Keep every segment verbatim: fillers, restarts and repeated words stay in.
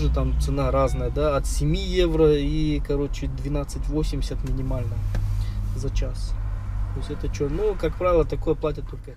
тоже там цена разная, да, от семи евро и, короче, двенадцать восемьдесят минимально за час. То есть это что, ну, как правило, такое платят только.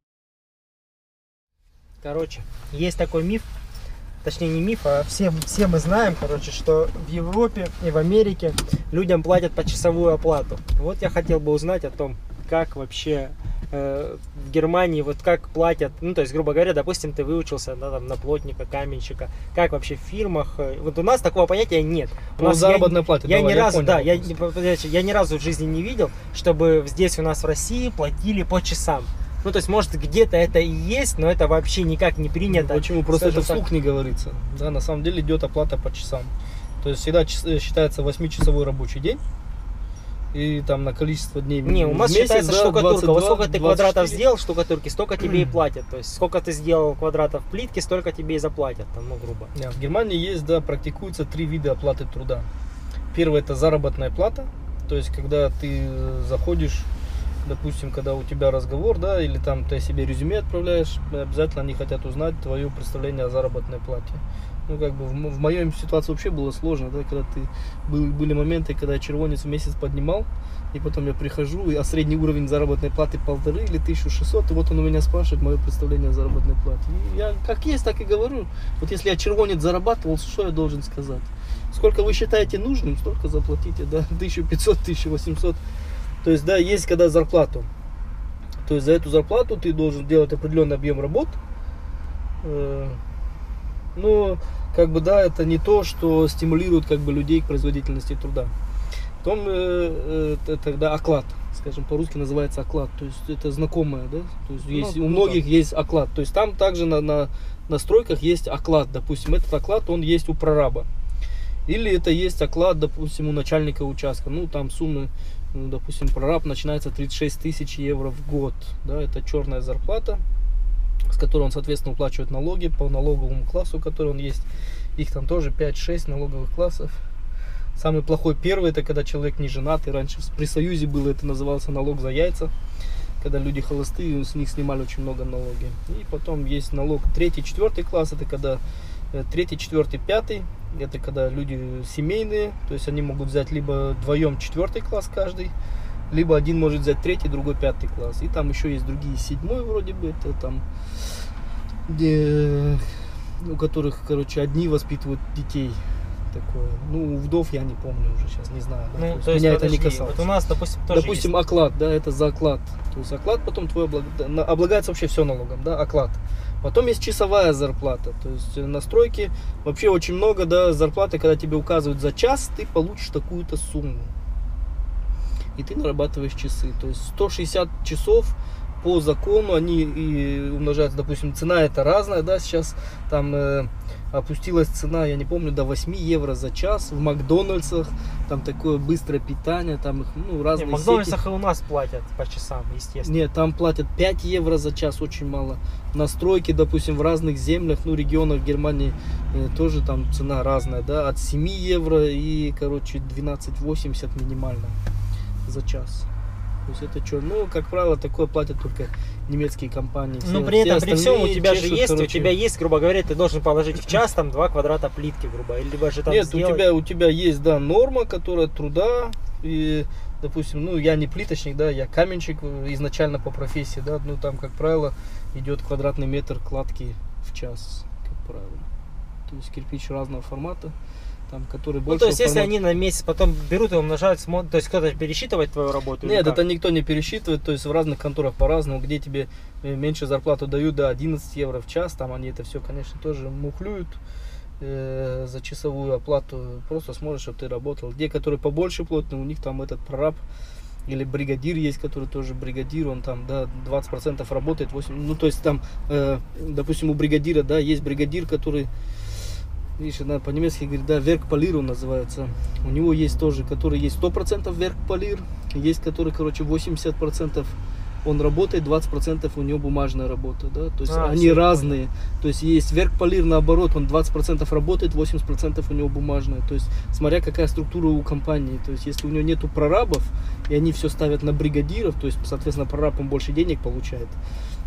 Короче, есть такой миф, точнее не миф, а все, все мы знаем, короче, что в Европе и в Америке людям платят почасовую оплату. Вот я хотел бы узнать о том, как вообще э, в Германии, вот как платят, ну, то есть, грубо говоря, допустим, ты выучился, да, там, на плотника, каменщика, как вообще в фирмах, э, вот у нас такого понятия нет. У Ну, нас заработная я, плата, я давай, ни я разу, понял да, я, вопрос. я ни разу в жизни не видел, чтобы здесь у нас в России платили по часам. Ну, то есть, может, где-то это и есть, но это вообще никак не принято. Ну, почему? Просто это вслух так. не говорится. Да, на самом деле идет оплата по часам. То есть всегда считается восьмичасовой рабочий день. И там на количество дней. Не, у нас месяц, считается да, штукатурка. двадцать два, Вот сколько ты двадцать квадратов четыре. сделал штукатурки, столько тебе и платят. То есть, сколько ты сделал квадратов плитки, столько тебе и заплатят, там, ну, грубо. Да, в Германии есть, да, практикуются три вида оплаты труда. Первое — это заработная плата. То есть, когда ты заходишь, допустим, когда у тебя разговор, да, или там ты себе резюме отправляешь, обязательно они хотят узнать твое представление о заработной плате. Ну, как бы в, в моей ситуации вообще было сложно, да, когда ты, был, были моменты, когда я червонец в месяц поднимал, и потом я прихожу, и, а средний уровень заработной платы полторы или тысячу шестьсот, и вот он у меня спрашивает мое представление о заработной плате. И я как есть, так и говорю. Вот если я червонец зарабатывал, что я должен сказать? Сколько вы считаете нужным, столько заплатите, да, тысяча пятьсот, тысяча восемьсот. То есть, да, есть когда зарплату. То есть за эту зарплату ты должен делать определенный объем работ. Но, как бы, да, это не то, что стимулирует, как бы, людей к производительности труда. Потом э, это тогда оклад, скажем, по-русски называется оклад. То есть это знакомое, да. То есть, есть, ну, у многих есть оклад. То есть там также на, на, на стройках есть оклад. Допустим, этот оклад, он есть у прораба. Или это есть оклад, допустим, у начальника участка. Ну, там суммы, ну, допустим, прораб начинается тридцать шесть тысяч евро в год. Да, это черная зарплата, с которой он, соответственно, уплачивает налоги по налоговому классу, который он есть. Их там тоже пять-шесть налоговых классов. Самый плохой первый — это когда человек не женат. И раньше при Союзе было, это назывался налог за яйца. Когда люди холостые, с них снимали очень много налоги. И потом есть налог третий, четвертый класс. Это когда третий, четвертый, пятый. Это когда люди семейные. То есть они могут взять либо вдвоем четвертый класс каждый, либо один может взять третий, другой пятый класс. И там еще есть другие, седьмой вроде бы. Это там, где, у которых, короче, одни воспитывают детей. Такое. Ну, у вдов я не помню уже сейчас, не знаю. Да? Ну, то есть то есть, меня подожди, это не касалось. Вот у нас, допустим, тоже Допустим, есть. оклад, да, это за оклад. То есть оклад потом твой облаг... облагается вообще все налогом, да, оклад. Потом есть часовая зарплата. То есть на стройке вообще очень много, да, зарплаты, когда тебе указывают за час, ты получишь такую-то сумму. И ты нарабатываешь часы. То есть сто шестьдесят часов по закону они и умножаются. Допустим, цена это разная, да, сейчас там э, опустилась цена, я не помню, до восьми евро за час в Макдональдсах. Там такое быстрое питание, там их, ну, разные Не, в Макдональдсах сети. И у нас платят по часам, естественно. Нет, там платят пять евро за час, очень мало. На стройке, допустим, в разных землях, ну, регионах Германии э, тоже там цена разная, да, от семи евро и, короче, двенадцать восемьдесят минимально за час. То есть это что, ну, как правило, такое платят только немецкие компании. Но при этом, при всем, у тебя чешут, же есть, короче... у тебя есть, грубо говоря, ты должен положить в час там два квадрата плитки, грубо, или либо же там Нет, сделать... у тебя, у тебя есть, да, норма, которая труда, и, допустим, ну, я не плиточник, да, я каменщик изначально по профессии, да, ну, там, как правило, идет квадратный метр кладки в час, как правило. То есть кирпич разного формата. Там, который больше. Ну, то есть, формат... если они на месяц потом берут и умножают, смотрят, то есть кто-то пересчитывает твою работу? Нет, это никто не пересчитывает, то есть в разных конторах по-разному, где тебе меньше зарплату дают, до одиннадцати евро в час, там они это все, конечно, тоже мухлюют э, за часовую оплату, просто смотришь, чтобы ты работал. Где, которые побольше плотные, у них там этот прораб или бригадир есть, который тоже бригадир, он там, да, двадцать процентов работает, восемь процентов, ну, то есть там, э, допустим, у бригадира, да, есть бригадир, который... Видишь, она по-немецки говорит, да, веркполир он называется. У него есть тоже, который есть сто процентов веркполир, есть который, короче, восемьдесят процентов он работает, двадцать процентов у него бумажная работа, да, то есть а, они разные. Понял. То есть есть веркполир, наоборот, он двадцать процентов работает, восемьдесят процентов у него бумажная. То есть смотря какая структура у компании, то есть если у него нету прорабов, и они все ставят на бригадиров, то есть, соответственно, прораб он больше денег получает.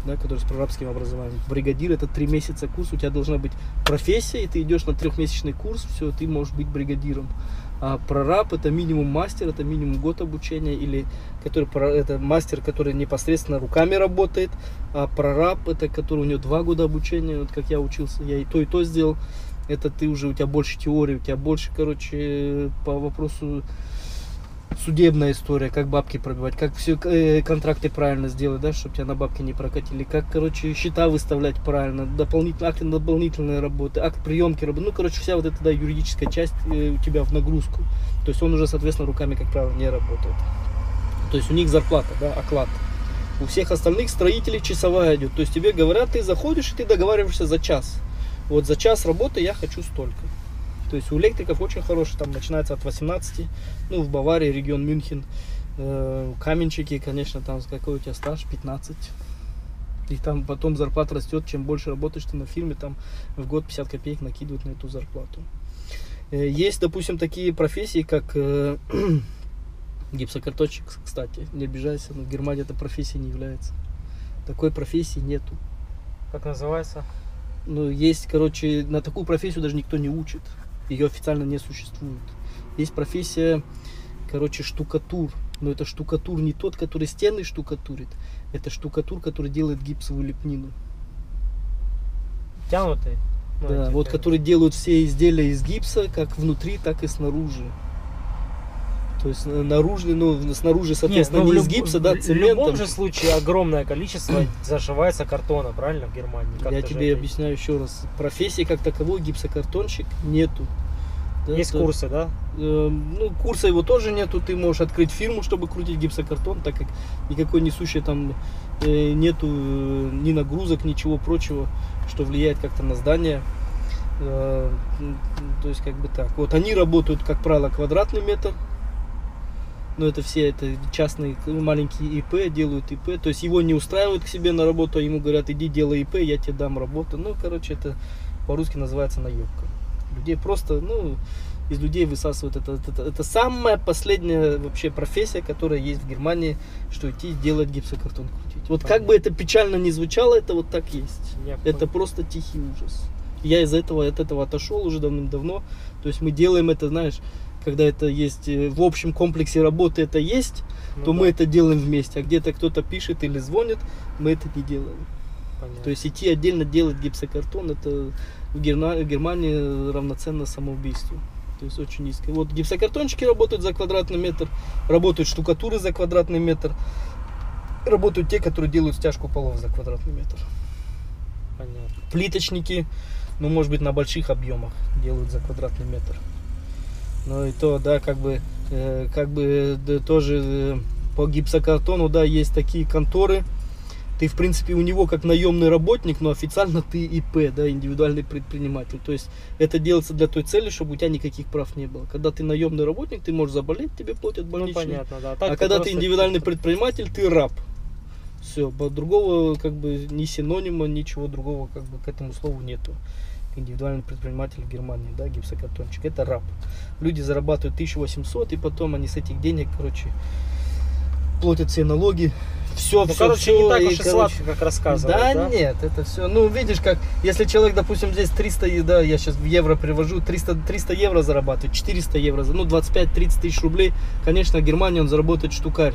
да, который с прорабским образованием. Бригадир — это три месяца курс, у тебя должна быть профессия, и ты идешь на трехмесячный курс, все, ты можешь быть бригадиром. А прораб — это минимум мастер, это минимум год обучения, или который, это мастер, который непосредственно руками работает, а прораб — это который у него два года обучения, вот как я учился, я и то, и то сделал. Это ты уже, у тебя больше теории, у тебя больше, короче, по вопросу судебная история, как бабки пробивать, как все э, контракты правильно сделать, да, чтобы тебя на бабки не прокатили, как, короче, счета выставлять правильно, дополнительные акты, дополнительные работы, акт приемки работы, ну, короче, вся вот эта, да, юридическая часть э, у тебя в нагрузку. То есть он уже, соответственно, руками, как правило, не работает. То есть у них зарплата, да, оклад. У всех остальных строителей часовая идет. То есть тебе говорят, ты заходишь и ты договариваешься за час. Вот за час работы я хочу столько. То есть у электриков очень хороший, там начинается от восемнадцати, ну, в Баварии, регион Мюнхен. Э, каменщики, конечно, там какой у тебя стаж, пятнадцать. И там потом зарплата растет, чем больше работаешь ты на фирме, там в год пятьдесят копеек накидывают на эту зарплату. Э, есть, допустим, такие профессии, как э, гипсокартонщик, кстати, не обижайся, но в Германии эта профессия не является. Такой профессии нету. Как называется? Ну, есть, короче, на такую профессию даже никто не учит. Ее официально не существует. Есть профессия, короче, штукатур. Но это штукатур не тот, который стены штукатурит. Это штукатур, который делает гипсовую лепнину. Тянутый? Ну, Да, эти, вот это... которые делают все изделия из гипса, как внутри, так и снаружи. То есть наружный, ну, снаружи, соответственно, не, ну, не из гипса, да, цементом. В любом же случае огромное количество зашивается картона, правильно, в Германии? Я тебе объясняю еще раз. Профессии как таковой гипсокартонщик нету. Да, есть то, курсы, да? Э, ну, курса его тоже нету. Ты можешь открыть фирму, чтобы крутить гипсокартон, так как никакой несущей там э, нету э, ни нагрузок, ничего прочего, что влияет как-то на здание. Э, то есть, как бы так. Вот они работают, как правило, квадратный метр. Но это все это частные маленькие ИП, делают ИП. То есть его не устраивают к себе на работу, а ему говорят, иди делай ИП, я тебе дам работу. Ну, короче, это по-русски называется наебка. Людей просто, ну, из людей высасывают. Это, это, это самая последняя вообще профессия, которая есть в Германии, что идти делать гипсокартон крутить. Вот как бы это печально ни звучало, это вот так есть. Это просто тихий ужас. Я из этого, от этого отошел уже давным-давно. То есть мы делаем это, знаешь, когда это есть в общем комплексе работы, это есть, ну, то да, мы это делаем вместе. А где-то кто-то пишет или звонит, мы это не делаем. Понятно. То есть идти отдельно делать гипсокартон, это в Германии равноценно самоубийству. То есть очень низко. Вот гипсокартонщики работают за квадратный метр, работают штукатуры за квадратный метр, работают те, которые делают стяжку полов за квадратный метр. Понятно. Плиточники, ну, может быть, на больших объемах делают за квадратный метр. Ну и то, да, как бы, э, как бы да, тоже э, по гипсокартону, да, есть такие конторы. Ты, в принципе, у него как наемный работник, но официально ты ИП, да, индивидуальный предприниматель. То есть это делается для той цели, чтобы у тебя никаких прав не было. Когда ты наемный работник, ты можешь заболеть, тебе платят больничный. Ну, понятно, да. Так а когда ты индивидуальный предприниматель, ты раб. Все, другого как бы ни синонима, ничего другого как бы к этому слову нету. Индивидуальный предприниматель в Германии, да, гипсокартонщик, это раб. Люди зарабатывают тысячу восемьсот, и потом они с этих денег, короче, платят все налоги. Все, ну, все, короче, все, не так и, уж и короче, сладко, как рассказывают, да, да? Нет, это все, ну, видишь, как, если человек, допустим, здесь триста, да, я сейчас в евро привожу, триста, триста евро зарабатывает, четыреста евро, ну, двадцать пять тридцать тысяч рублей, конечно, в Германии он заработает штукарь.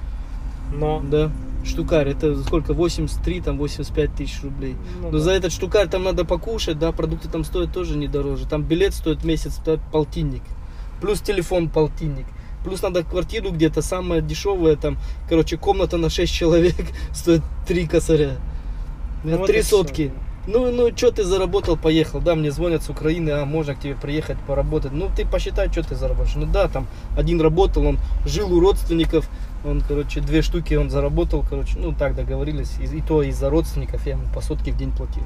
Но... Да. Штукарь, это сколько? восемьдесят три, там восемьдесят пять тысяч рублей. Ну, Но да, за этот штукарь там надо покушать, да, продукты там стоят тоже не дороже. Там билет стоит месяц, да, полтинник. Плюс телефон полтинник. Плюс надо квартиру где-то, самая дешевая, там, короче, комната на шесть человек стоит три косаря. Ну, три сотки. Ну, ну, что ты заработал, поехал, да, мне звонят с Украины, а можно к тебе приехать поработать. Ну, ты посчитай, что ты заработаешь. Ну, да, там, один работал, он жил у родственников, он, короче, две штуки он заработал, короче, ну, так договорились, и, и то из-за родственников я ему по сотке в день платил.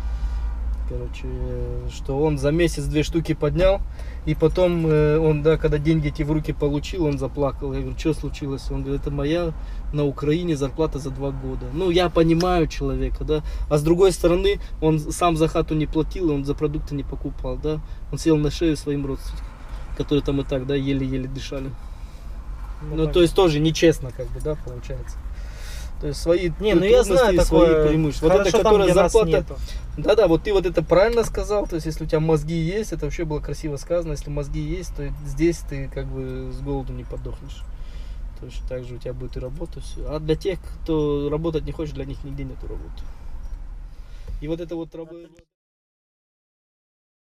Короче, что он за месяц две штуки поднял, и потом он, да, когда деньги эти в руки получил, он заплакал. Я говорю, что случилось? Он говорит, это моя на Украине зарплата за два года. Ну, я понимаю человека, да. А с другой стороны, он сам за хату не платил, он за продукты не покупал, да. Он сел на шею своим родственникам, которые там и так, да, еле-еле дышали. Ну, ну то есть тоже нечестно, как бы, да, получается. То есть свои Не, ну я знаю трудности, свои такое. преимущества. Вот Хорошо это, там, которая где нас зарплата. нету. Да-да, вот ты вот это правильно сказал. То есть, если у тебя мозги есть, это вообще было красиво сказано. Если мозги есть, то здесь ты как бы с голоду не подохнешь. Точно так же у тебя будет и работа, все. А для тех, кто работать не хочет, для них нигде нету работы. И вот это вот работа.